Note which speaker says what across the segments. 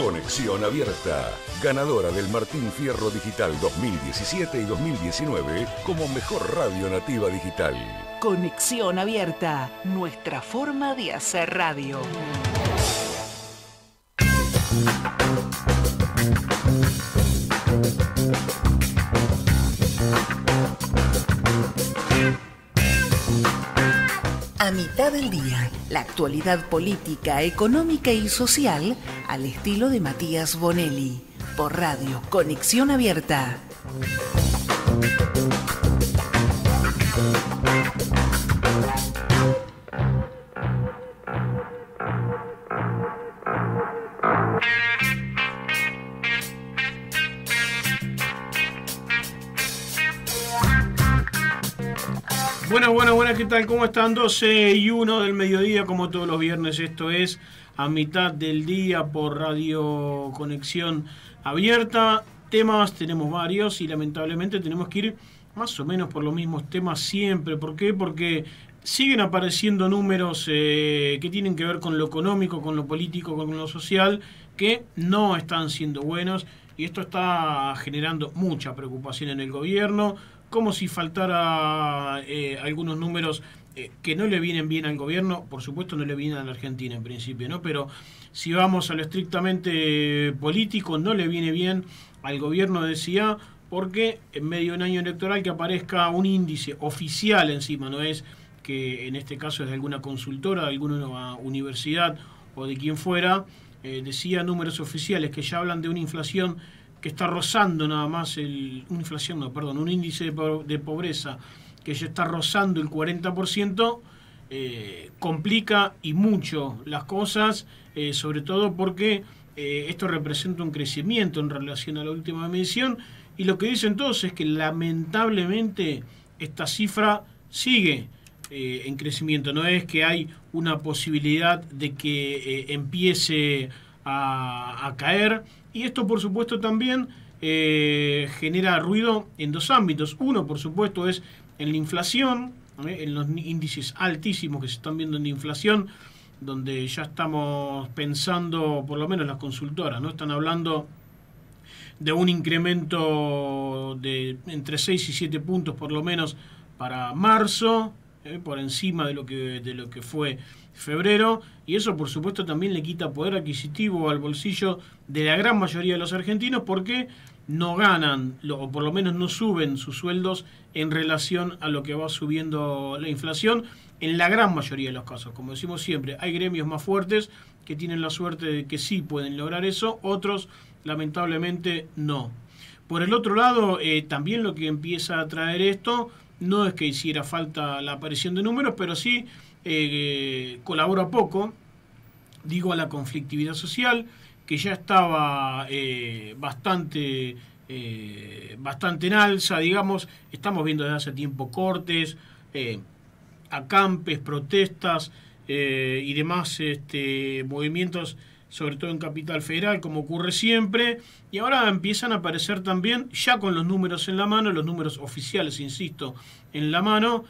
Speaker 1: Conexión Abierta, ganadora del Martín Fierro Digital 2017 y 2019 como mejor radio nativa digital.
Speaker 2: Conexión Abierta, nuestra forma de hacer radio. A mitad del día, la actualidad política, económica y social al estilo de Matías Bonelli, por radio Conexión Abierta.
Speaker 3: Buenas, ¿qué tal? ¿Cómo están? 12:01 del mediodía, como todos los viernes. Esto es A Mitad del Día por Radio Conexión Abierta. Temas tenemos varios y lamentablemente tenemos que ir más o menos por los mismos temas siempre. ¿Por qué? Porque siguen apareciendo números que tienen que ver con lo económico, con lo político, con lo social, que no están siendo buenos, y esto está generando mucha preocupación en el gobierno, como si faltara algunos números que no le vienen bien al gobierno. Por supuesto no le vienen a la Argentina en principio, ¿no? Pero si vamos a lo estrictamente político, no le viene bien al gobierno, decía, porque en medio de un año electoral que aparezca un índice oficial encima, no es que en este caso es de alguna consultora, de alguna universidad o de quien fuera, decía números oficiales que ya hablan de una inflación que está rozando nada más un índice de pobreza que ya está rozando el 40%, complica y mucho las cosas, sobre todo porque esto representa un crecimiento en relación a la última medición, y lo que dicen todos es que lamentablemente esta cifra sigue en crecimiento. No es que hay una posibilidad de que empiece a caer, y esto por supuesto también genera ruido en dos ámbitos. Uno, por supuesto, es en la inflación, en los índices altísimos que se están viendo en la inflación, donde ya estamos pensando, por lo menos las consultoras, ¿no? Están hablando de un incremento de entre 6 y 7 puntos por lo menos para marzo, por encima de lo que fue febrero, y eso por supuesto también le quita poder adquisitivo al bolsillo de la gran mayoría de los argentinos, porque no ganan, o por lo menos no suben sus sueldos en relación a lo que va subiendo la inflación en la gran mayoría de los casos. Como decimos siempre, hay gremios más fuertes que tienen la suerte de que sí pueden lograr eso, otros lamentablemente no. Por el otro lado, también lo que empieza a traer esto no es que hiciera falta la aparición de números, pero sí colabora poco, digo, a la conflictividad social, que ya estaba bastante en alza, digamos. Estamos viendo desde hace tiempo cortes, acampes, protestas y demás movimientos, sobre todo en Capital Federal, como ocurre siempre, y ahora empiezan a aparecer también, ya con los números en la mano, los números oficiales, insisto, en la mano,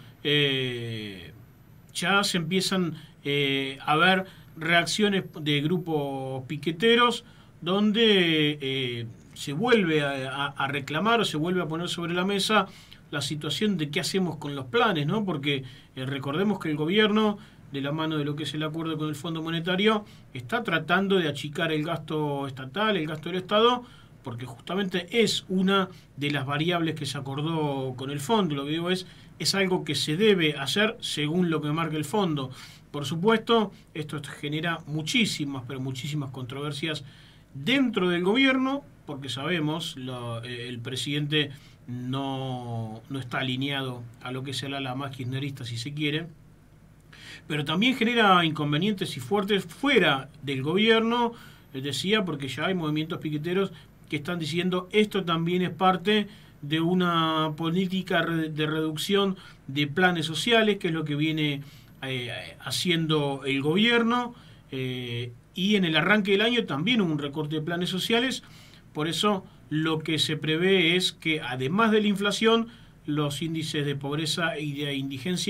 Speaker 3: ya se empiezan a ver reacciones de grupos piqueteros, donde se vuelve a reclamar o se vuelve a poner sobre la mesa la situación de qué hacemos con los planes, ¿no? Porque recordemos que el gobierno, de la mano de lo que es el acuerdo con el Fondo Monetario, está tratando de achicar el gasto estatal, el gasto del Estado, porque justamente es una de las variables que se acordó con el fondo. Lo que digo es algo que se debe hacer según lo que marca el fondo. Por supuesto, esto genera muchísimas controversias dentro del gobierno, porque sabemos, el presidente no está alineado a lo que es el ala más kirchnerista, si se quiere, pero también genera inconvenientes y fuertes fuera del gobierno, les decía, porque ya hay movimientos piqueteros que están diciendo esto también es parte de una política de reducción de planes sociales, que es lo que viene haciendo el gobierno, y en el arranque del año también hubo un recorte de planes sociales. Por eso lo que se prevé es que, además de la inflación, los índices de pobreza y de indigencia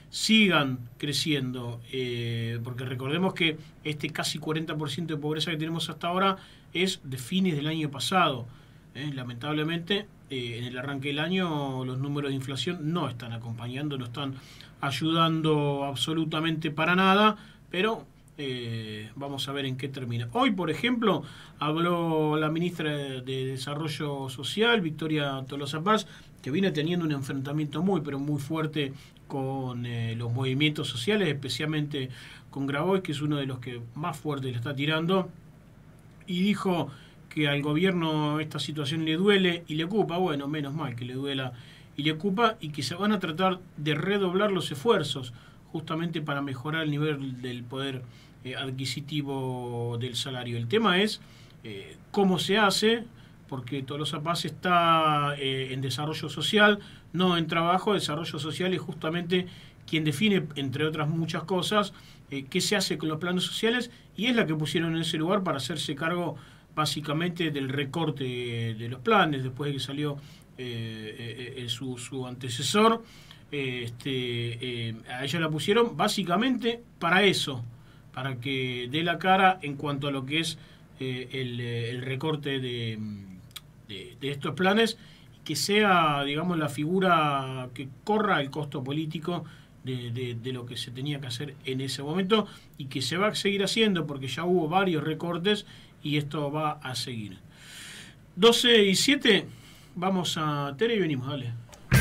Speaker 3: sigan creciendo, porque recordemos que este casi 40% de pobreza que tenemos hasta ahora es de fines del año pasado. Lamentablemente, en el arranque del año los números de inflación no están acompañando, no están ayudando absolutamente para nada, pero vamos a ver en qué termina. Hoy, por ejemplo, habló la ministra de Desarrollo Social, Victoria Tolosa Paz, que viene teniendo un enfrentamiento pero muy fuerte con los movimientos sociales, especialmente con Grabois, que es uno de los que más fuerte le está tirando, y dijo que al gobierno esta situación le duele y le ocupa. Bueno, menos mal que le duela y le ocupa, y que se van a tratar de redoblar los esfuerzos justamente para mejorar el nivel del poder adquisitivo del salario. El tema es cómo se hace, porque Tolosa Paz está en desarrollo social, no en trabajo. Desarrollo social es justamente quien define, entre otras muchas cosas, qué se hace con los planes sociales, y es la que pusieron en ese lugar para hacerse cargo básicamente del recorte de los planes, después de que salió su antecesor. A ella la pusieron básicamente para eso, para que dé la cara en cuanto a lo que es el recorte de estos planes, y que sea, digamos, la figura que corra el costo político de lo que se tenía que hacer en ese momento, y que se va a seguir haciendo porque ya hubo varios recortes y esto va a seguir. 12:07, vamos a Tere y venimos, dale.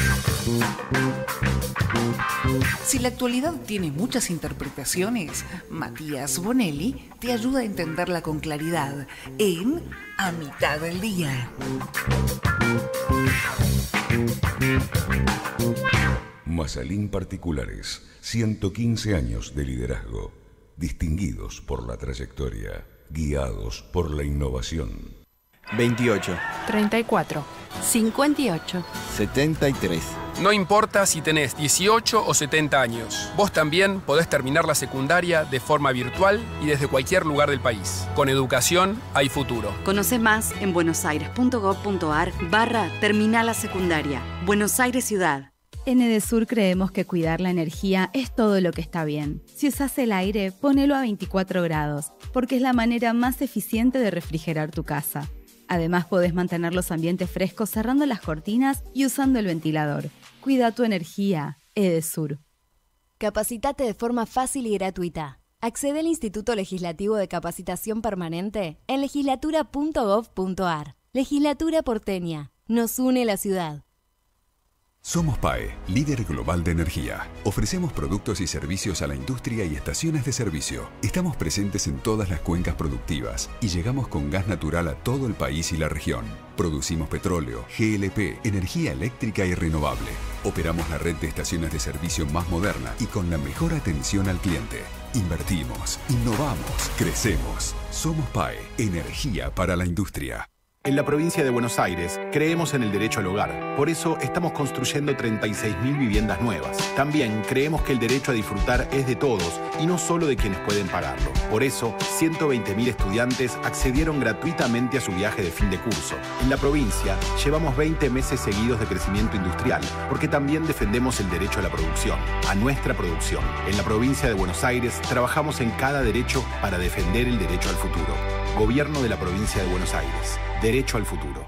Speaker 2: Si la actualidad tiene muchas interpretaciones, Matías Bonelli te ayuda a entenderla con claridad en A Mitad del Día.
Speaker 1: Mazalín Particulares, 115 años de liderazgo, distinguidos por la trayectoria, guiados por la innovación.
Speaker 4: 28,
Speaker 5: 34, 58,
Speaker 4: 73.
Speaker 6: No importa si tenés 18 o 70 años, vos también podés terminar la secundaria de forma virtual y desde cualquier lugar del país. Con educación hay futuro.
Speaker 5: Conoce más en buenosaires.gov.ar/terminal la secundaria. Buenos Aires Ciudad.
Speaker 7: En Edesur creemos que cuidar la energía es todo lo que está bien. Si usás el aire, ponelo a 24 grados, porque es la manera más eficiente de refrigerar tu casa. Además, podés mantener los ambientes frescos cerrando las cortinas y usando el ventilador. Cuida tu energía, Edesur.
Speaker 8: Capacitate de forma fácil y gratuita. Accede al Instituto Legislativo de Capacitación Permanente en legislatura.gov.ar. Legislatura porteña. Nos une la ciudad.
Speaker 9: Somos PAE, líder global de energía. Ofrecemos productos y servicios a la industria y estaciones de servicio. Estamos presentes en todas las cuencas productivas y llegamos con gas natural a todo el país y la región. Producimos petróleo, GLP, energía eléctrica y renovable. Operamos la red de estaciones de servicio más moderna y con la mejor atención al cliente. Invertimos, innovamos, crecemos. Somos PAE, energía para la industria.
Speaker 10: En la provincia de Buenos Aires creemos en el derecho al hogar. Por eso estamos construyendo 36.000 viviendas nuevas. También creemos que el derecho a disfrutar es de todos y no solo de quienes pueden pagarlo. Por eso, 120.000 estudiantes accedieron gratuitamente a su viaje de fin de curso. En la provincia llevamos 20 meses seguidos de crecimiento industrial, porque también defendemos el derecho a la producción, a nuestra producción. En la provincia de Buenos Aires trabajamos en cada derecho para defender el derecho al futuro. Gobierno de la provincia de Buenos Aires. Derecho al futuro.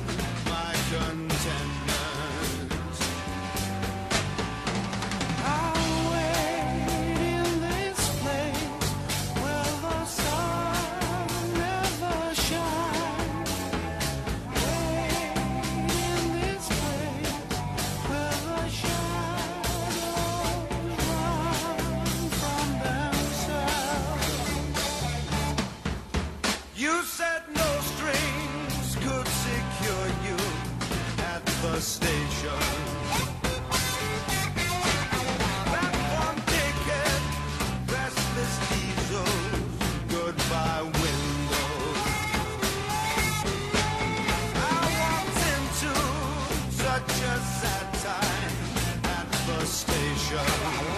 Speaker 11: Oh the station. Platform ticket, restless diesels, goodbye windows. I walked into such a sad time at the station.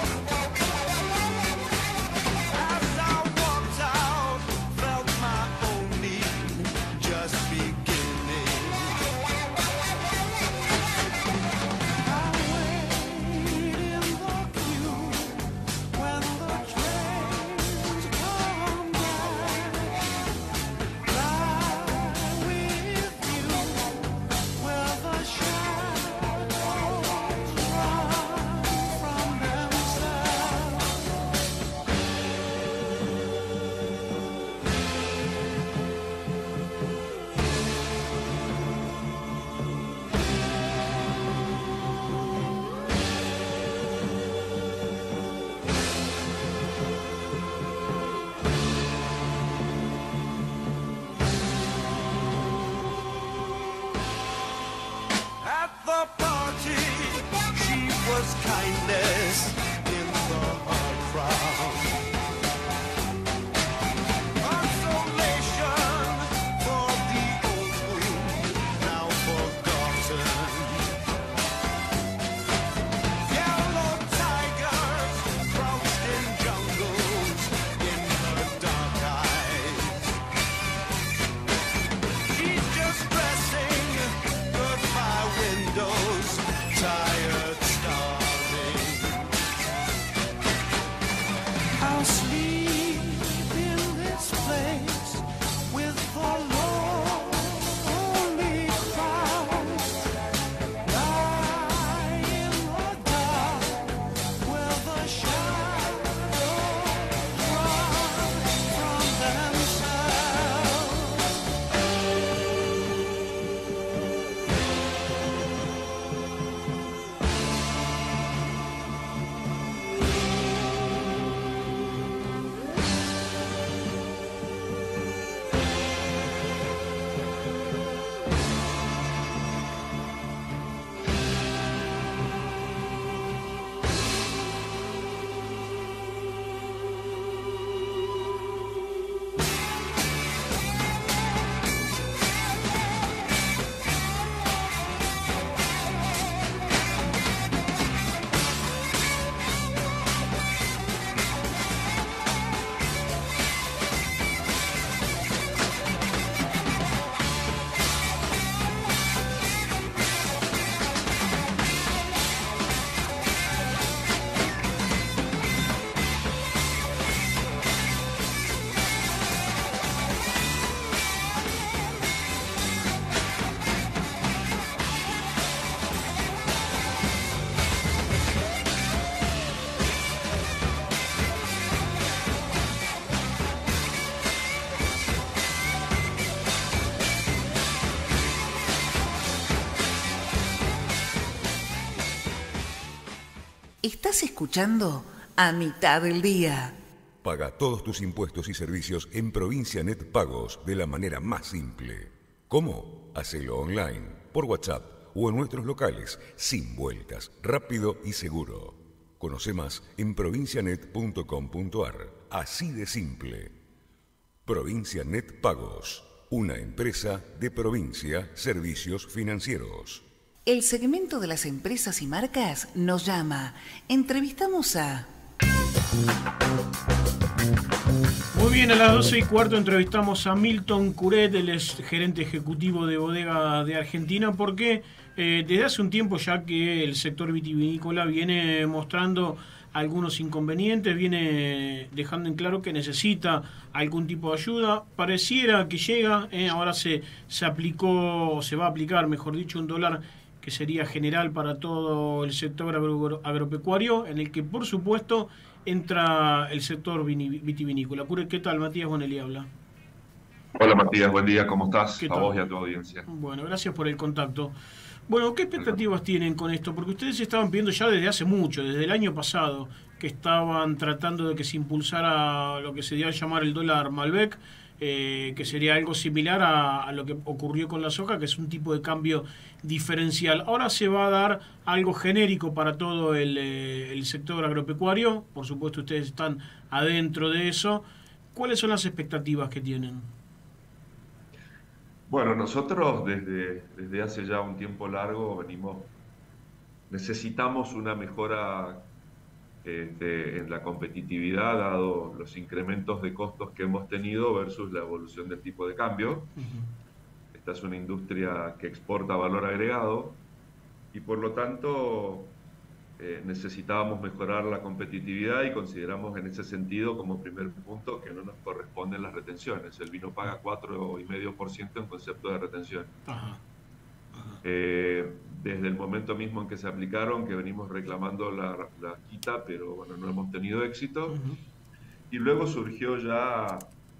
Speaker 11: Kindness in the hard crowd. Consolation for the old wound now forgotten. Yellow tigers crouched in jungles in her dark eyes. She's just dressing goodbye windows, tired. I'll sleep in this place with the lonely crowd. Lie in the dark where the shadows run from
Speaker 2: Estás escuchando A Mitad del Día.
Speaker 1: Paga todos tus impuestos y servicios en Provincia Net Pagos de la manera más simple. ¿Cómo? Hacelo online, por WhatsApp o en nuestros locales, sin vueltas, rápido y seguro. Conoce más en provincianet.com.ar. Así de simple. Provincia Net Pagos, una empresa de Provincia Servicios Financieros.
Speaker 2: El segmento de las empresas y marcas nos llama. Entrevistamos a...
Speaker 3: Muy bien, a las 12:15 entrevistamos a Milton Curet, él es gerente ejecutivo de Bodega de Argentina, porque desde hace un tiempo ya que el sector vitivinícola viene mostrando algunos inconvenientes, viene dejando en claro que necesita algún tipo de ayuda. Pareciera que llega, ahora se aplicó, o se va a aplicar, mejor dicho, un dólar que sería general para todo el sector agropecuario, en el que por supuesto entra el sector vitivinícola. ¿Qué tal? Matías Bonelli habla.
Speaker 12: Hola Matías, buen día, ¿cómo estás? A vos y a tu audiencia.
Speaker 3: Bueno, gracias por el contacto. Bueno, ¿qué expectativas tienen con esto? Porque ustedes estaban pidiendo ya desde hace mucho, desde el año pasado, que estaban tratando de que se impulsara lo que se dio a llamar el dólar Malbec. que sería algo similar a lo que ocurrió con la soja, que es un tipo de cambio diferencial. Ahora se va a dar algo genérico para todo el sector agropecuario. Por supuesto, ustedes están adentro de eso. ¿Cuáles son las expectativas que tienen?
Speaker 12: Bueno, nosotros desde hace ya un tiempo largo necesitamos una mejora en la competitividad, dado los incrementos de costos que hemos tenido versus la evolución del tipo de cambio. Esta es una industria que exporta valor agregado y por lo tanto necesitábamos mejorar la competitividad y consideramos en ese sentido como primer punto que no nos corresponden las retenciones. El vino paga 4,5% en concepto de retención. Desde el momento mismo en que se aplicaron, que venimos reclamando la quita, pero bueno, no hemos tenido éxito. Y luego surgió ya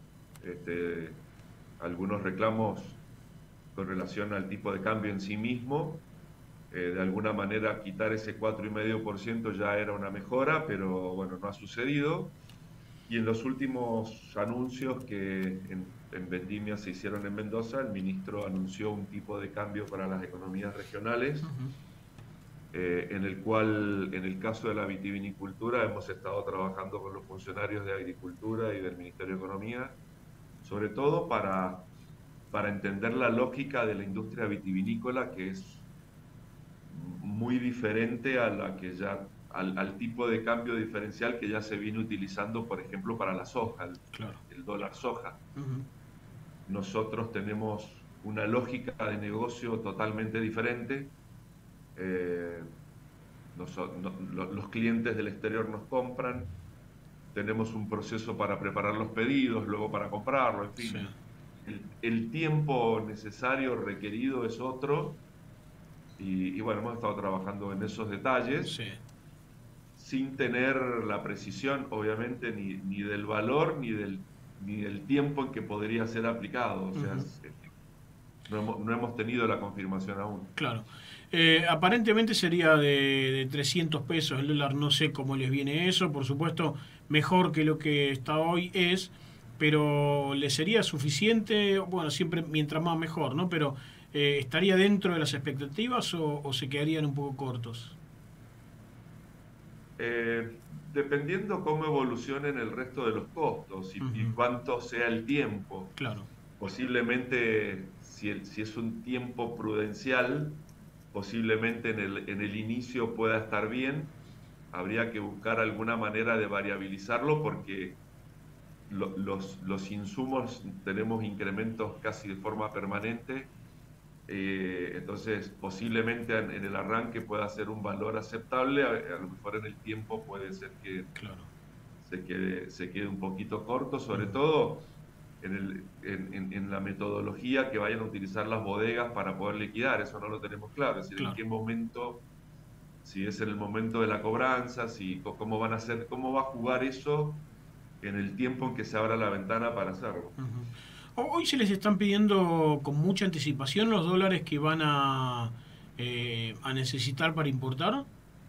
Speaker 12: algunos reclamos con relación al tipo de cambio en sí mismo. De alguna manera quitar ese 4,5% ya era una mejora, pero bueno, no ha sucedido. Y en los últimos anuncios que en Vendimia se hicieron en Mendoza, el ministro anunció un tipo de cambio para las economías regionales, en el cual, en el caso de la vitivinicultura, hemos estado trabajando con los funcionarios de Agricultura y del Ministerio de Economía, sobre todo para entender la lógica de la industria vitivinícola, que es muy diferente a la que ya al tipo de cambio diferencial que ya se viene utilizando, por ejemplo, para la soja, el dólar soja. Nosotros tenemos una lógica de negocio totalmente diferente. Los clientes del exterior nos compran, tenemos un proceso para preparar los pedidos, luego para comprarlo, en fin. El tiempo necesario requerido es otro. Y bueno, hemos estado trabajando en esos detalles, sin tener la precisión, obviamente, ni del valor, ni del tiempo en que podría ser aplicado. O sea, no hemos tenido la confirmación aún.
Speaker 3: Claro. Aparentemente sería de 300 pesos el dólar, no sé cómo les viene eso, por supuesto, mejor que lo que está hoy es, pero ¿le sería suficiente? Bueno, siempre mientras más mejor, ¿no? Pero ¿estaría dentro de las expectativas o se quedarían un poco cortos?
Speaker 12: Dependiendo cómo evolucionen el resto de los costos y cuánto sea el tiempo.
Speaker 3: Claro.
Speaker 12: Posiblemente, si es un tiempo prudencial, posiblemente en el inicio pueda estar bien. Habría que buscar alguna manera de variabilizarlo porque los insumos tenemos incrementos casi de forma permanente. Entonces posiblemente en el arranque pueda ser un valor aceptable, a lo mejor en el tiempo puede ser que se quede un poquito corto, sobre todo en la metodología que vayan a utilizar las bodegas para poder liquidar. Eso no lo tenemos claro, es decir, en qué momento, si es en el momento de la cobranza, cómo van a hacer, cómo va a jugar eso en el tiempo en que se abra la ventana para hacerlo.
Speaker 3: Hoy se les están pidiendo con mucha anticipación los dólares que van a necesitar para importar.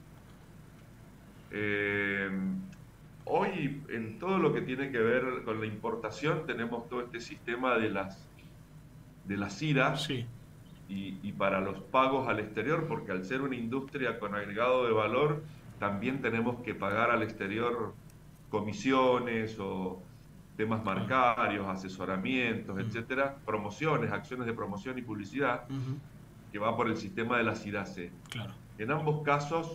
Speaker 12: Hoy, en todo lo que tiene que ver con la importación, tenemos todo este sistema de las IRA y para los pagos al exterior, porque al ser una industria con agregado de valor, también tenemos que pagar al exterior comisiones o temas marcarios, asesoramientos, etcétera, promociones, acciones de promoción y publicidad, que va por el sistema de la SIRACE.
Speaker 3: Claro.
Speaker 12: En ambos casos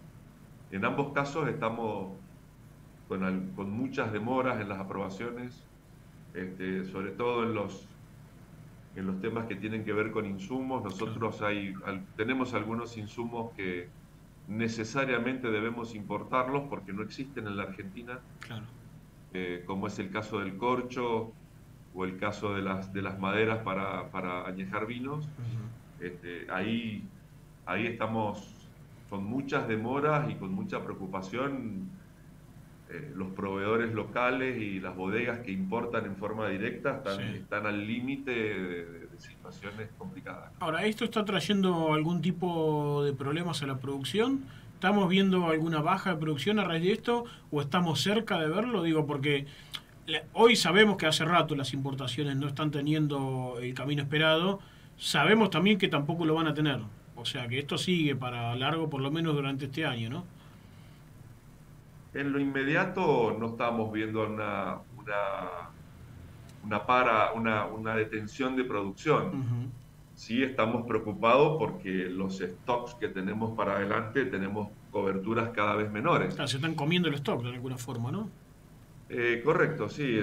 Speaker 12: estamos con muchas demoras en las aprobaciones, sobre todo en los temas que tienen que ver con insumos. Nosotros tenemos algunos insumos que necesariamente debemos importarlos porque no existen en la Argentina.
Speaker 3: Claro.
Speaker 12: Como es el caso del corcho o el caso de las maderas para añejar vinos. Ahí estamos con muchas demoras y con mucha preocupación. Los proveedores locales y las bodegas que importan en forma directa están al límite de situaciones complicadas.
Speaker 3: Ahora, ¿esto está trayendo algún tipo de problemas a la producción? ¿Estamos viendo alguna baja de producción a raíz de esto o estamos cerca de verlo? Digo, porque Hoy sabemos que hace rato las importaciones no están teniendo el camino esperado. Sabemos también que tampoco lo van a tener. O sea que esto sigue para largo, por lo menos durante este año, ¿no?
Speaker 12: En lo inmediato no estamos viendo una detención de producción. Sí estamos preocupados porque los stocks que tenemos para adelante tenemos coberturas cada vez menores.
Speaker 3: Claro, se están comiendo el stock de alguna forma, ¿no?
Speaker 12: Correcto, sí.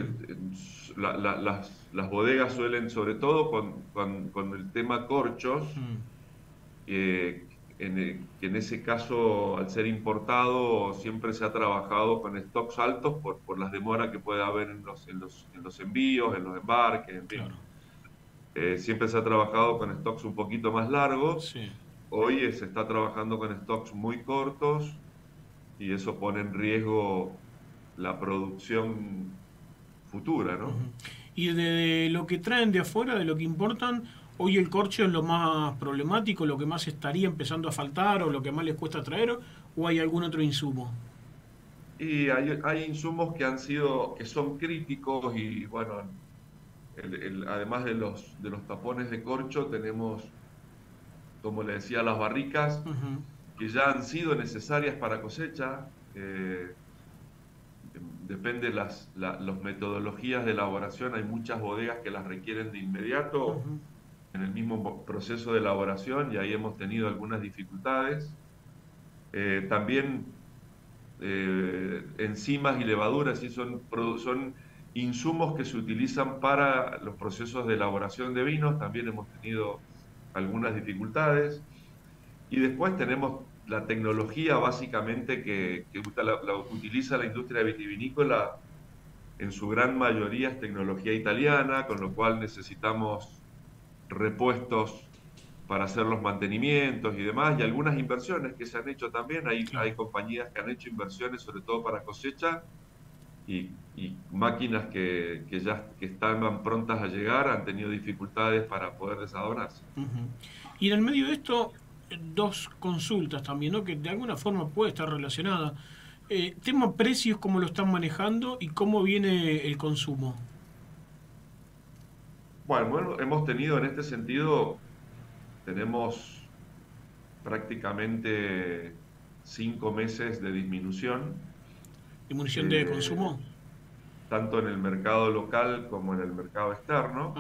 Speaker 12: Las bodegas suelen, sobre todo con el tema corchos, que en ese caso, al ser importado, siempre se ha trabajado con stocks altos por las demoras que puede haber en los envíos, en los embarques, en fin. Claro. Siempre se ha trabajado con stocks un poquito más largos.
Speaker 3: Sí.
Speaker 12: Hoy se está trabajando con stocks muy cortos y eso pone en riesgo la producción futura, ¿no?
Speaker 3: Y de lo que traen de afuera, de lo que importan, hoy el corcho es lo más problemático, lo que más estaría empezando a faltar o lo que más les cuesta traer, ¿o hay algún otro insumo?
Speaker 12: Y hay insumos que son críticos y bueno, además de los tapones de corcho tenemos, como le decía, las barricas que ya han sido necesarias para cosecha. Depende las metodologías de elaboración, hay muchas bodegas que las requieren de inmediato en el mismo proceso de elaboración y ahí hemos tenido algunas dificultades. También enzimas y levaduras sí son insumos que se utilizan para los procesos de elaboración de vinos, también hemos tenido algunas dificultades. Y después tenemos la tecnología básicamente que la utiliza la industria vitivinícola, en su gran mayoría es tecnología italiana, con lo cual necesitamos repuestos para hacer los mantenimientos y demás, y algunas inversiones que se han hecho también. Hay compañías que han hecho inversiones sobre todo para cosecha y máquinas que estaban prontas a llegar han tenido dificultades para poder desadornarse.
Speaker 3: Y en el medio de esto, dos consultas también, ¿no? Que de alguna forma puede estar relacionada. Tema precios, ¿cómo lo están manejando y cómo viene el consumo?
Speaker 12: Bueno, hemos tenido en este sentido, tenemos prácticamente 5 meses de disminución.
Speaker 3: ¿Disminución de consumo?
Speaker 12: Tanto en el mercado local como en el mercado externo.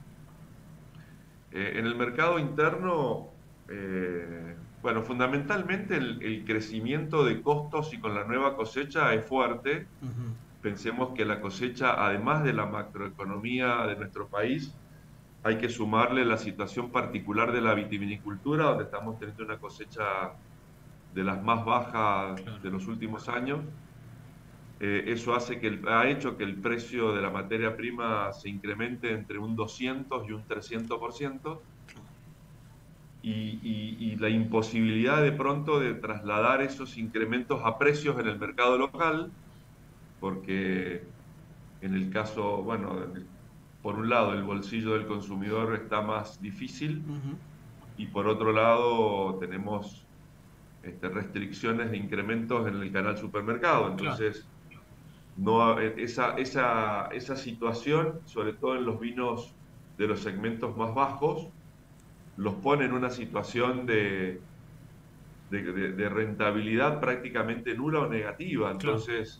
Speaker 12: En el mercado interno, bueno, fundamentalmente el crecimiento de costos y con la nueva cosecha es fuerte. Pensemos que la cosecha, además de la macroeconomía de nuestro país, hay que sumarle la situación particular de la vitivinicultura, donde estamos teniendo una cosecha de las más bajas de los últimos años. Eso ha hecho que el precio de la materia prima se incremente entre un 200 y un 300%. Y la imposibilidad de pronto de trasladar esos incrementos a precios en el mercado local, porque en el caso, bueno, por un lado el bolsillo del consumidor está más difícil y por otro lado tenemos restricciones de incrementos en el canal supermercado. Entonces, esa situación, sobre todo en los vinos de los segmentos más bajos, los pone en una situación de rentabilidad prácticamente nula o negativa. Entonces,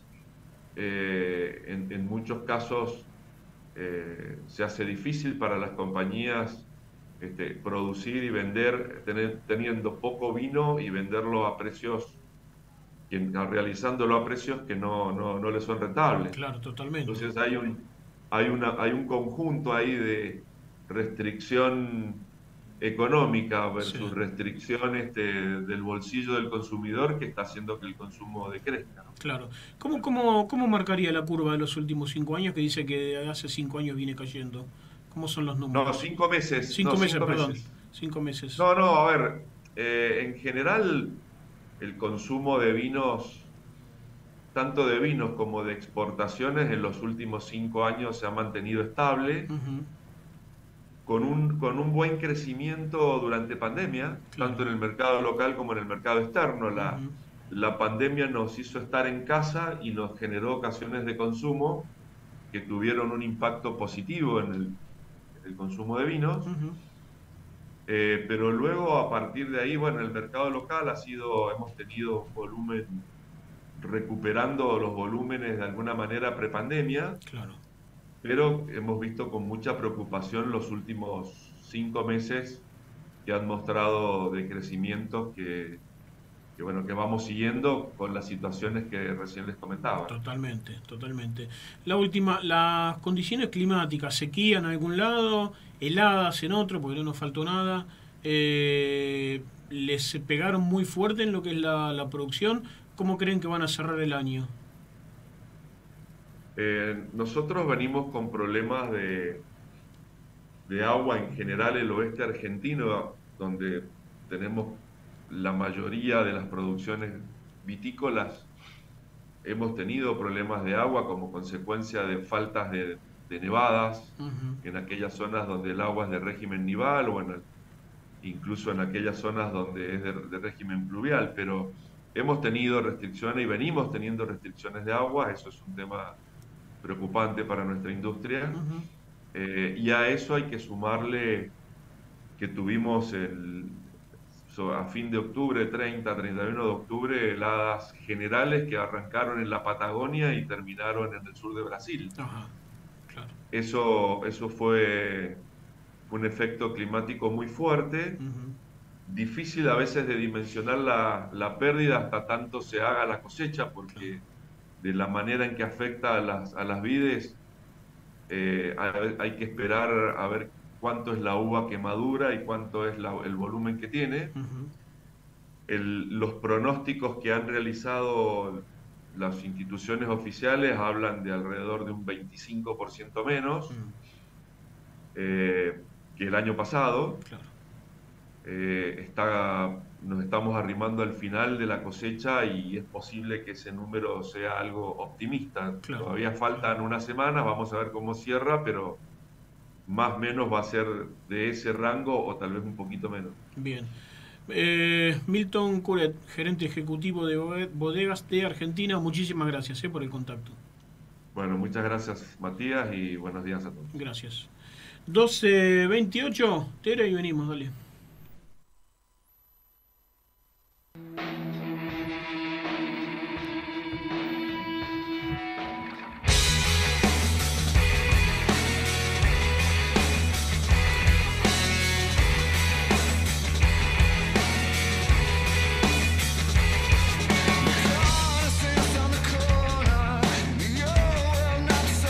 Speaker 12: en muchos casos se hace difícil para las compañías producir y vender, teniendo poco vino y venderlo a precios, realizándolo a precios que no les son rentables.
Speaker 3: Claro, totalmente.
Speaker 12: Entonces hay un conjunto ahí de restricción económica versus restricción del bolsillo del consumidor que está haciendo que el consumo decrezca, ¿no?
Speaker 3: Claro. ¿Cómo marcaría la curva de los últimos 5 años, que dice que hace 5 años viene cayendo? ¿Cómo son los números?
Speaker 12: No, 5 meses.
Speaker 3: 5 meses, perdón. 5 meses.
Speaker 12: No, a ver, en general el consumo de vinos, tanto de vinos como de exportaciones, en los últimos 5 años se ha mantenido estable. Con un buen crecimiento durante pandemia, tanto en el mercado local como en el mercado externo. La pandemia nos hizo estar en casa y nos generó ocasiones de consumo que tuvieron un impacto positivo en el consumo de vinos. Pero luego, a partir de ahí, bueno, el mercado local hemos tenido un volumen, recuperando los volúmenes de alguna manera prepandemia.
Speaker 3: Claro.
Speaker 12: Pero hemos visto con mucha preocupación los últimos 5 meses que han mostrado decrecimientos que vamos siguiendo con las situaciones que recién les comentaba.
Speaker 3: Totalmente. La última, las condiciones climáticas, sequía en algún lado, heladas en otro, porque no nos faltó nada, les pegaron muy fuerte en lo que es la producción. ¿Cómo creen que van a cerrar el año?
Speaker 12: Nosotros venimos con problemas de agua en general el oeste argentino, donde tenemos la mayoría de las producciones vitícolas. Hemos tenido problemas de agua como consecuencia de faltas de nevadas en aquellas zonas donde el agua es de régimen nival, o incluso en aquellas zonas donde es de régimen pluvial, pero hemos tenido restricciones y venimos teniendo restricciones de agua. Eso es un tema preocupante para nuestra industria. Y a eso hay que sumarle que tuvimos a fin de octubre, 31 de octubre, heladas generales que arrancaron en la Patagonia y terminaron en el sur de Brasil.
Speaker 3: Claro.
Speaker 12: Eso fue un efecto climático muy fuerte, difícil a veces de dimensionar la pérdida hasta tanto se haga la cosecha, porque de la manera en que afecta a las vides, hay que esperar a ver cuánto es la uva que madura y cuánto es el volumen que tiene. Los pronósticos que han realizado las instituciones oficiales hablan de alrededor de un 25% menos que el año pasado. Nos estamos arrimando al final de la cosecha y es posible que ese número sea algo optimista. Todavía faltan unas semanas, vamos a ver cómo cierra, pero más o menos va a ser de ese rango o tal vez un poquito menos.
Speaker 3: Bien. Milton Curet, gerente ejecutivo de Bodegas de Argentina, muchísimas gracias por el contacto.
Speaker 12: Bueno, muchas gracias, Matías, y buenos días a todos.
Speaker 3: Gracias. 12:28, Tere, y venimos, dale.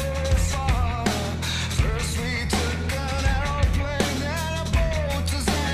Speaker 11: First we took an aeroplane, then a boat to San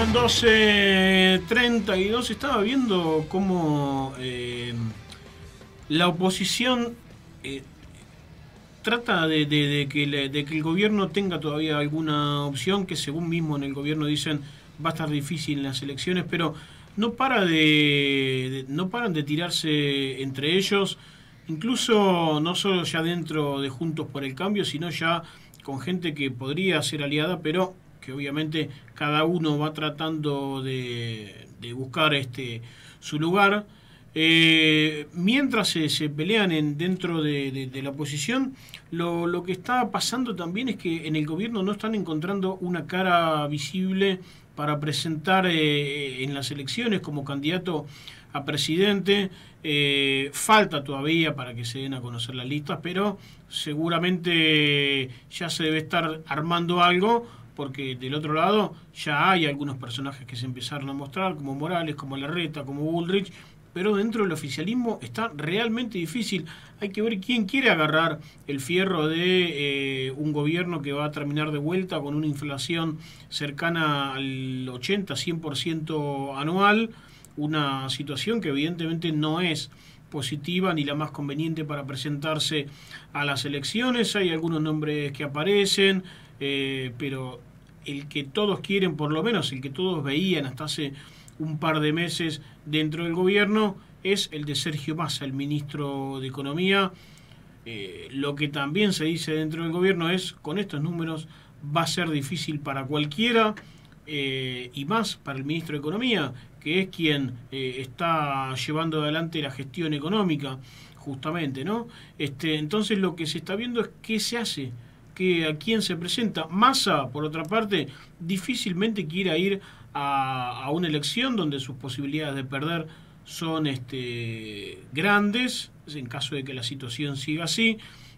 Speaker 3: Bien, 12:32. Estaba viendo cómo la oposición trata de que el gobierno tenga todavía alguna opción, que según mismo en el gobierno dicen va a estar difícil en las elecciones, pero no paran de tirarse entre ellos, incluso no solo ya dentro de Juntos por el Cambio, sino ya con gente que podría ser aliada, pero que obviamente cada uno va tratando de buscar su lugar. Mientras se pelean dentro de la oposición, lo que está pasando también es que en el gobierno no están encontrando una cara visible para presentar en las elecciones como candidato a presidente. Falta todavía para que se den a conocer las listas, pero seguramente ya se debe estar armando algo, porque del otro lado ya hay algunos personajes que se empezaron a mostrar, como Morales, como Larreta, como Bullrich, pero dentro del oficialismo está realmente difícil. Hay que ver quién quiere agarrar el fierro de un gobierno que va a terminar de vuelta con una inflación cercana al 80-100% anual, una situación que evidentemente no es positiva ni la más conveniente para presentarse a las elecciones. Hay algunos nombres que aparecen, pero el que todos quieren, por lo menos el que todos veían hasta hace un par de meses dentro del gobierno, es el de Sergio Massa, el ministro de Economía. Lo que también se dice dentro del gobierno es, con estos números va a ser difícil para cualquiera, y más para el ministro de Economía, que es quien está llevando adelante la gestión económica, justamente, ¿no? Entonces lo que se está viendo es qué se hace, a quién se presenta. Massa, por otra parte, difícilmente quiera ir a una elección donde sus posibilidades de perder son grandes, en caso de que la situación siga así.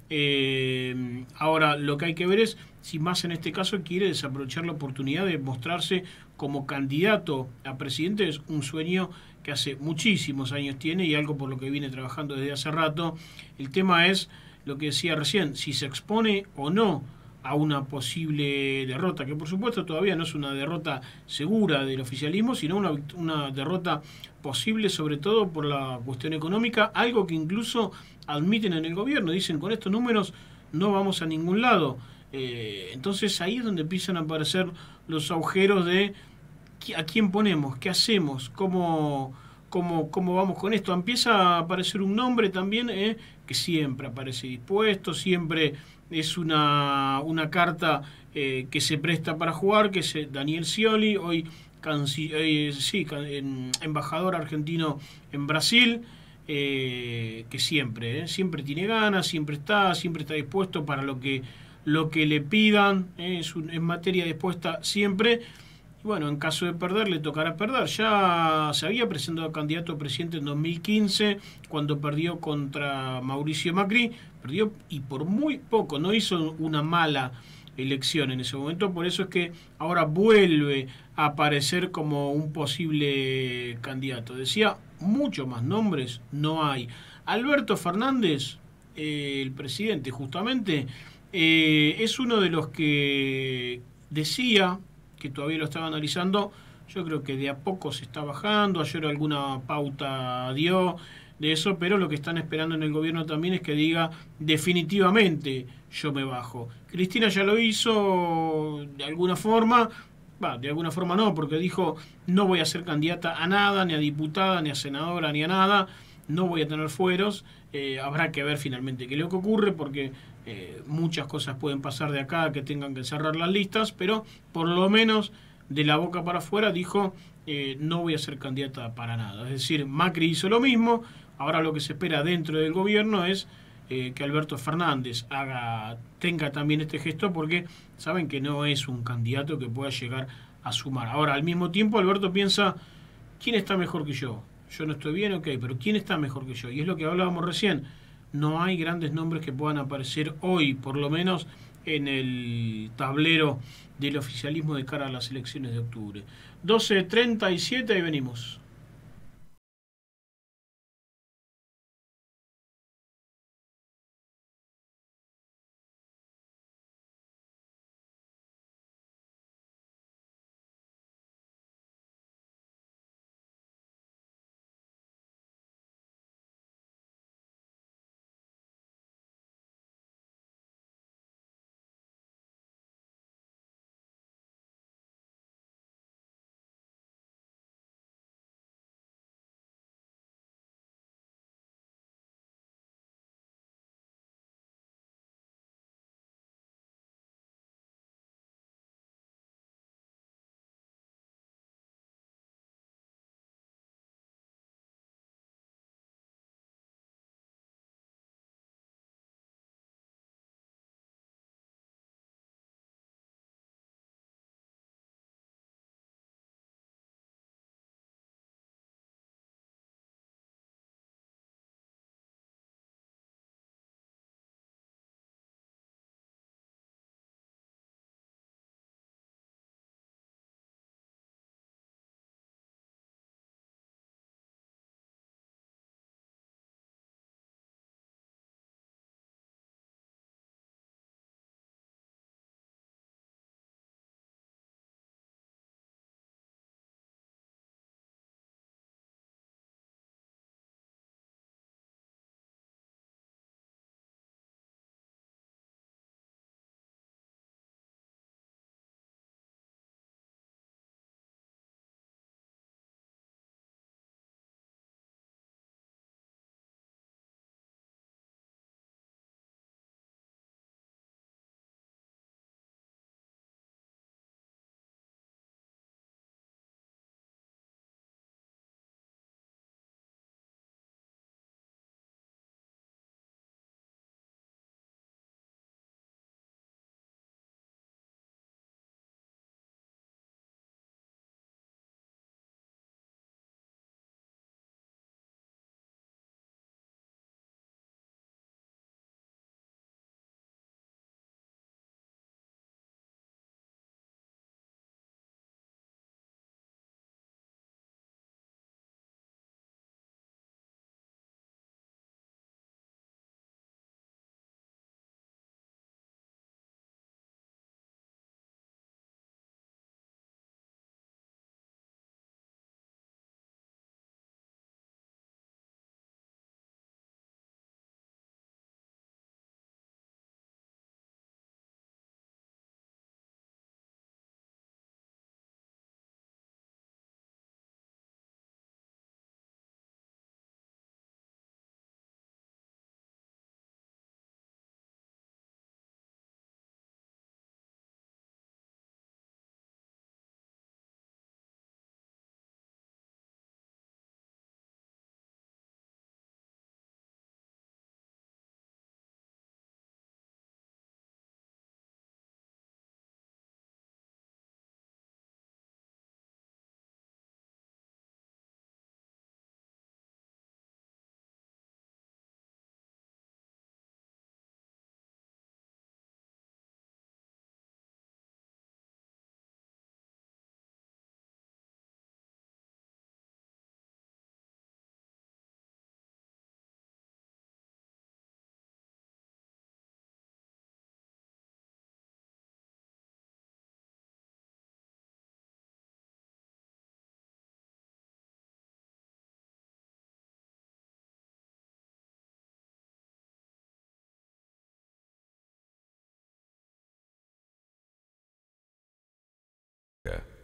Speaker 3: Ahora, lo que hay que ver es si Massa en este caso quiere desaprovechar la oportunidad de mostrarse como candidato a presidente. Es un sueño que hace muchísimos años tiene y algo por lo que viene trabajando desde hace rato. El tema es lo que decía recién, si se expone o no a una posible derrota, que por supuesto todavía no es una derrota segura del oficialismo, sino una derrota posible, sobre todo por la cuestión económica, algo que incluso admiten en el gobierno. Dicen, con estos números no vamos a ningún lado. Entonces ahí es donde empiezan a aparecer los agujeros de a quién ponemos, qué hacemos, cómo vamos con esto. Empieza a aparecer un nombre también que siempre aparece dispuesto, siempre es una carta que se presta para jugar, que es Daniel Scioli, hoy embajador argentino en Brasil, que siempre tiene ganas, siempre está dispuesto para lo que le pidan, es materia dispuesta siempre. Bueno, en caso de perder, le tocará perder. Ya se había presentado candidato a presidente en 2015, cuando perdió contra Mauricio Macri. Perdió y por muy poco, no hizo una mala elección en ese momento. Por eso es que ahora vuelve a aparecer como un posible candidato. Decía, muchos más nombres no hay. Alberto Fernández, el presidente justamente, es uno de los que decía que todavía lo estaba analizando. Yo creo que de a poco se está bajando. Ayer alguna pauta dio de eso, pero lo que están esperando en el gobierno también es que diga definitivamente yo me bajo. Cristina ya lo hizo de alguna forma. De alguna forma no, porque dijo no voy a ser candidata a nada, ni a diputada, ni a senadora, ni a nada, no voy a tener fueros. Habrá que ver finalmente qué es lo que ocurre, porque muchas cosas pueden pasar de acá, que tengan que cerrar las listas, pero por lo menos de la boca para afuera dijo no voy a ser candidata para nada. Es decir, Macri hizo lo mismo. Ahora lo que se espera dentro del gobierno es que Alberto Fernández tenga también este gesto, porque saben que no es un candidato que pueda llegar a sumar. Ahora, al mismo tiempo, Alberto piensa, ¿quién está mejor que yo? Yo no estoy bien, ok, pero ¿quién está mejor que yo? Y es lo que hablábamos recién. No hay grandes nombres que puedan aparecer hoy, por lo menos en el tablero del oficialismo de cara a las elecciones de octubre. 12:37, ahí venimos.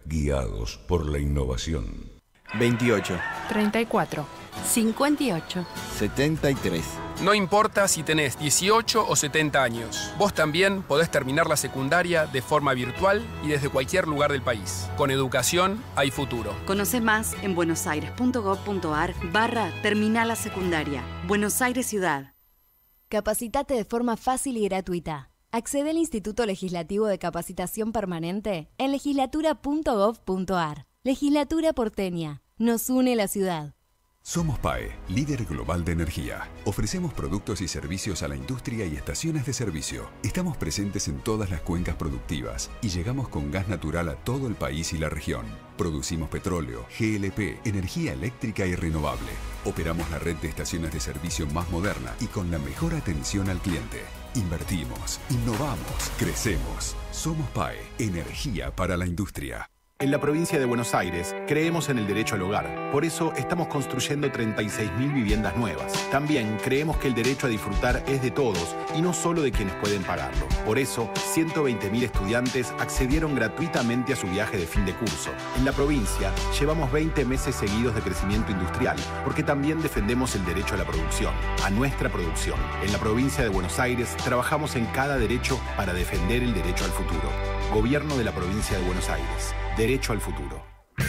Speaker 1: guiados por la innovación.
Speaker 4: 28,
Speaker 5: 34, 58.
Speaker 4: 73.
Speaker 6: No importa si tenés 18 o 70 años, vos también podés terminar la secundaria de forma virtual y desde cualquier lugar del país. Con educación hay futuro.
Speaker 5: Conoce más en buenosaires.gov.ar/terminal la secundaria. Buenos Aires Ciudad.
Speaker 8: Capacitate de forma fácil y gratuita. Accede al Instituto Legislativo de Capacitación Permanente en legislatura.gov.ar. Legislatura porteña. Nos une la ciudad.
Speaker 9: Somos PAE, líder global de energía. Ofrecemos productos y servicios a la industria y estaciones de servicio. Estamos presentes en todas las cuencas productivas y llegamos con gas natural a todo el país y la región. Producimos petróleo, GLP, energía eléctrica y renovable. Operamos la red de estaciones de servicio más moderna y con la mejor atención al cliente. Invertimos, innovamos, crecemos. Somos PAE, energía para la industria.
Speaker 10: En la provincia de Buenos Aires creemos en el derecho al hogar. Por eso estamos construyendo 36.000 viviendas nuevas. También creemos que el derecho a disfrutar es de todos y no solo de quienes pueden pagarlo. Por eso, 120.000 estudiantes accedieron gratuitamente a su viaje de fin de curso. En la provincia llevamos 20 meses seguidos de crecimiento industrial, porque también defendemos el derecho a la producción, a nuestra producción. En la provincia de Buenos Aires trabajamos en cada derecho para defender el derecho al futuro. Gobierno de la provincia de Buenos Aires. Derecho al futuro.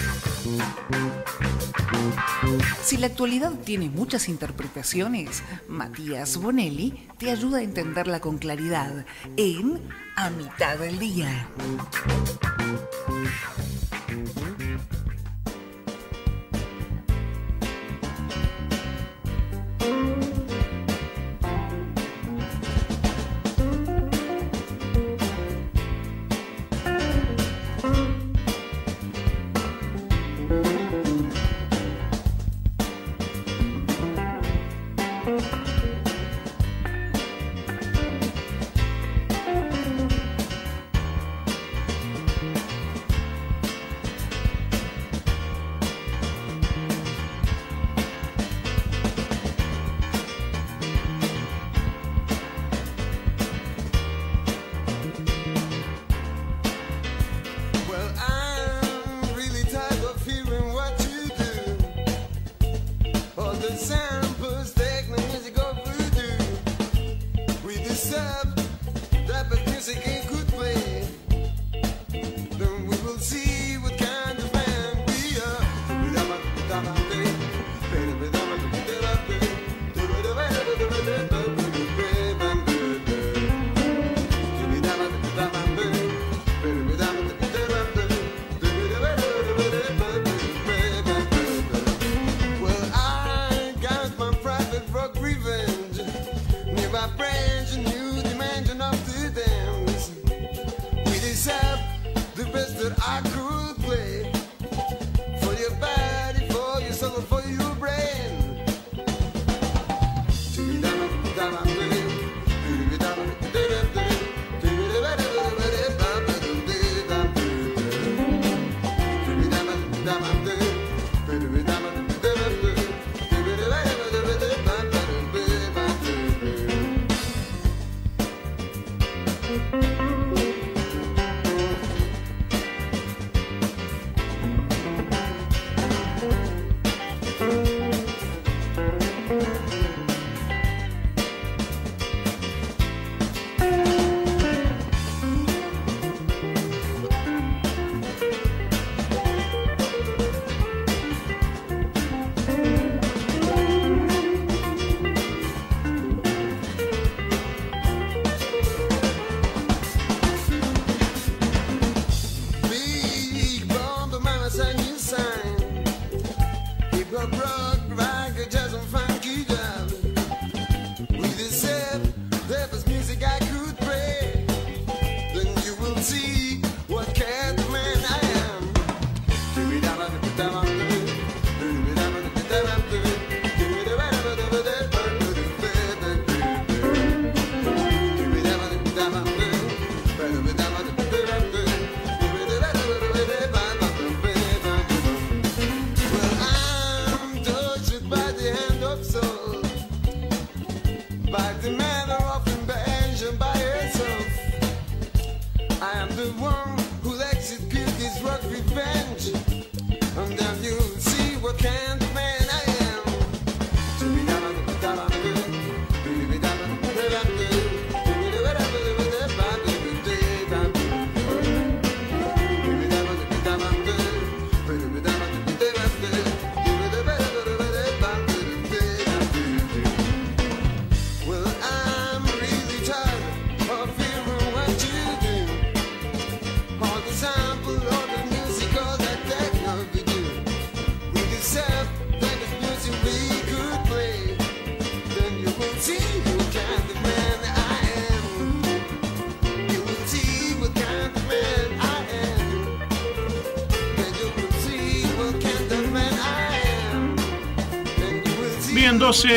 Speaker 2: Si la actualidad tiene muchas interpretaciones, Matías Bonelli te ayuda a entenderla con claridad en A Mitad del Día.
Speaker 3: Bien,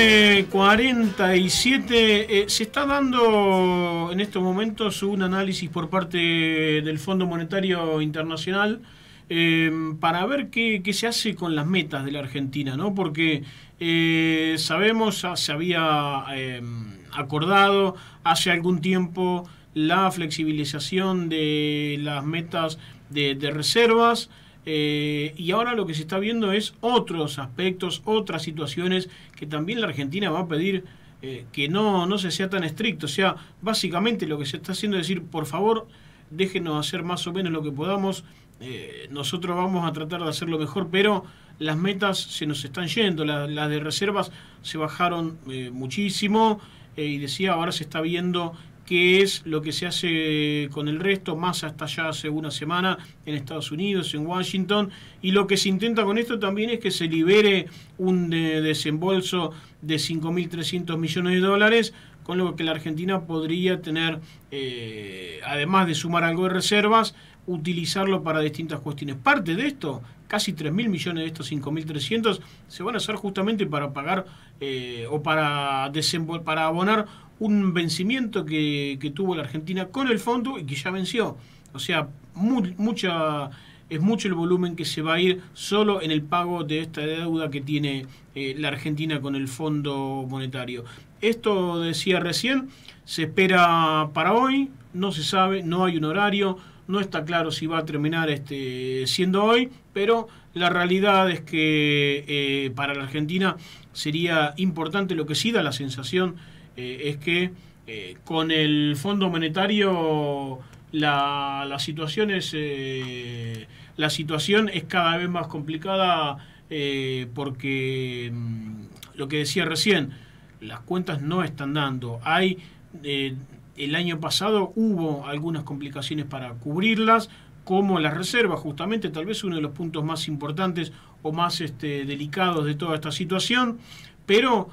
Speaker 3: 12:47. Se está dando en estos momentos un análisis por parte del Fondo Monetario Internacional para ver qué se hace con las metas de la Argentina, ¿no? Porque sabemos, se había acordado hace algún tiempo la flexibilización de las metas de reservas. Y ahora lo que se está viendo es otros aspectos, otras situaciones que también la Argentina va a pedir que no se sea tan estricto. O sea, básicamente lo que se está haciendo es decir, por favor, déjenos hacer más o menos lo que podamos, nosotros vamos a tratar de hacerlo mejor, pero las metas se nos están yendo, las de reservas se bajaron muchísimo, y decía, ahora se está viendo qué es lo que se hace con el resto, más hasta ya hace una semana en Estados Unidos, en Washington, y lo que se intenta con esto también es que se libere un desembolso de 5.300 millones de dólares, con lo que la Argentina podría tener, además de sumar algo de reservas, utilizarlo para distintas cuestiones. Parte de esto, casi 3.000 millones de estos 5.300, se van a usar justamente para pagar o para abonar un vencimiento que tuvo la Argentina con el fondo y que ya venció. O sea, es mucho el volumen que se va a ir solo en el pago de esta deuda que tiene la Argentina con el Fondo Monetario. Esto, decía recién, se espera para hoy, no se sabe, no hay un horario, no está claro si va a terminar siendo hoy, pero la realidad es que para la Argentina sería importante. Lo que sí da la sensación es que con el Fondo Monetario la situación es cada vez más complicada, porque lo que decía recién, las cuentas no están dando. El año pasado hubo algunas complicaciones para cubrirlas, como las reservas, justamente, tal vez uno de los puntos más importantes o más delicados de toda esta situación, pero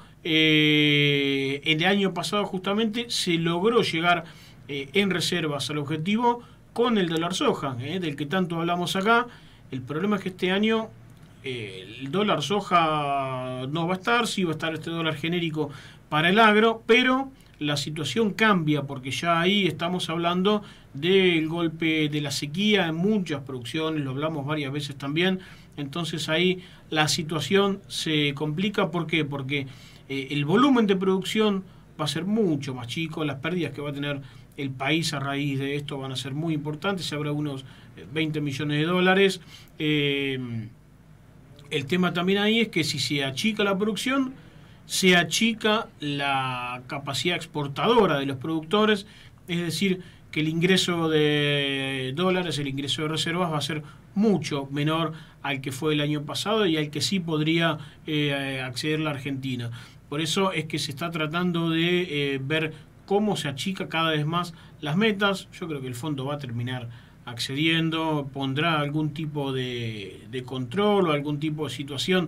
Speaker 3: en el año pasado justamente se logró llegar en reservas al objetivo con el dólar soja, del que tanto hablamos acá. El problema es que este año el dólar soja no va a estar, sí va a estar este dólar genérico para el agro, pero la situación cambia, porque ya ahí estamos hablando del golpe de la sequía en muchas producciones, lo hablamos varias veces también. Entonces ahí la situación se complica. ¿Por qué? Porque el volumen de producción va a ser mucho más chico, las pérdidas que va a tener el país a raíz de esto van a ser muy importantes, se habrá unos 20 millones de dólares. El tema también ahí es que si se achica la producción, se achica la capacidad exportadora de los productores, es decir, que el ingreso de dólares, el ingreso de reservas va a ser mucho menor al que fue el año pasado y al que sí podría acceder la Argentina. Por eso es que se está tratando de ver cómo se achica cada vez más las metas. Yo creo que el fondo va a terminar accediendo, pondrá algún tipo de control o algún tipo de situación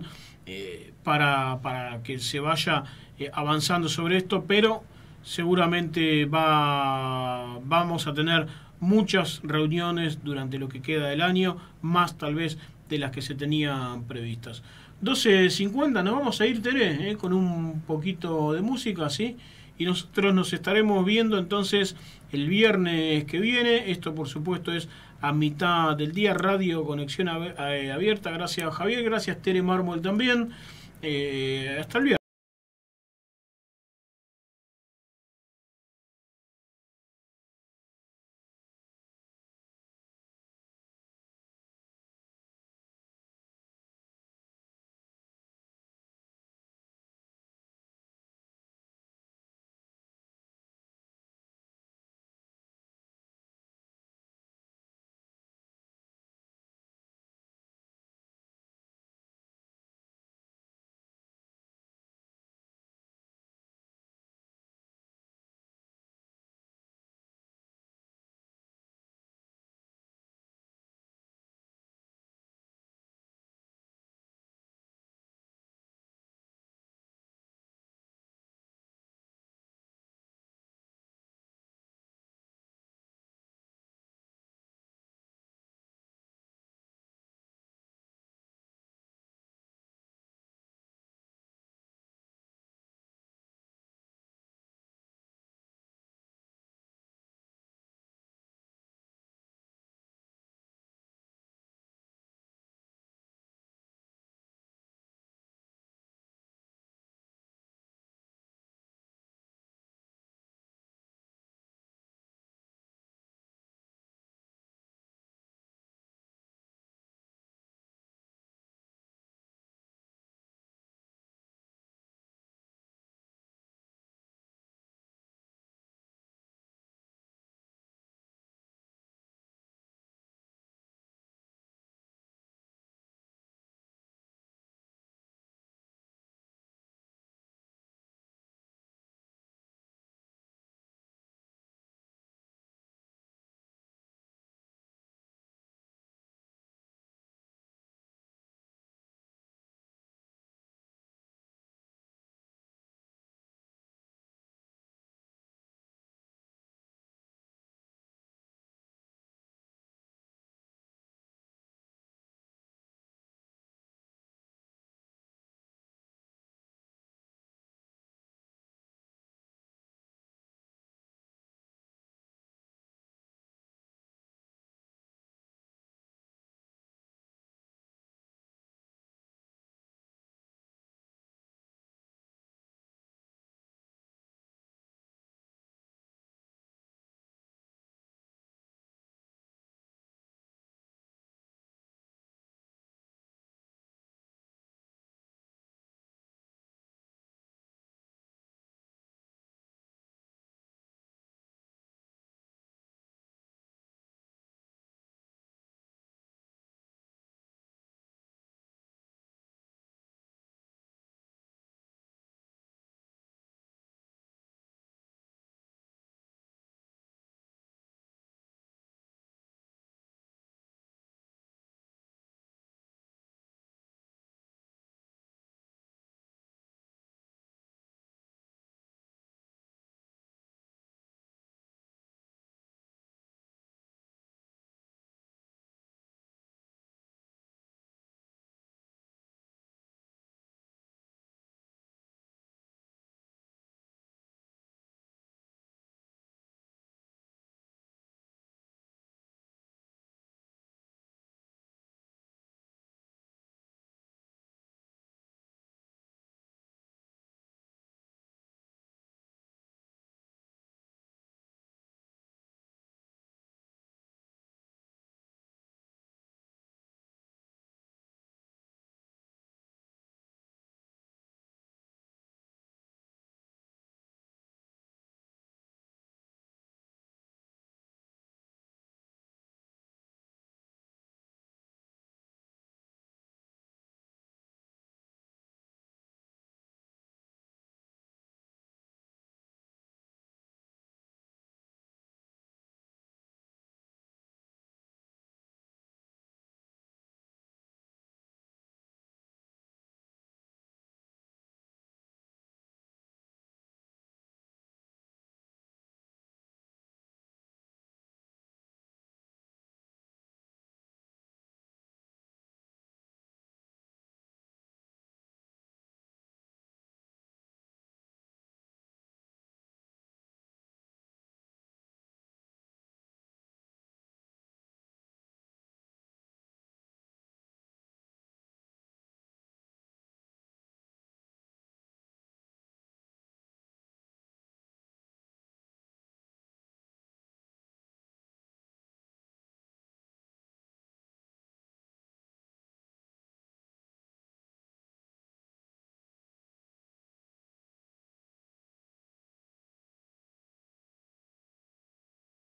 Speaker 3: para que se vaya avanzando sobre esto, pero seguramente vamos a tener muchas reuniones durante lo que queda del año, más tal vez de las que se tenían previstas. 12:50, nos vamos a ir, Tere, con un poquito de música, ¿sí? Y nosotros nos estaremos viendo entonces el viernes que viene. Esto, por supuesto, es a mitad del día, Radio Conexión Abierta. Gracias, Javier. Gracias, Tere Mármol también. Hasta el viernes.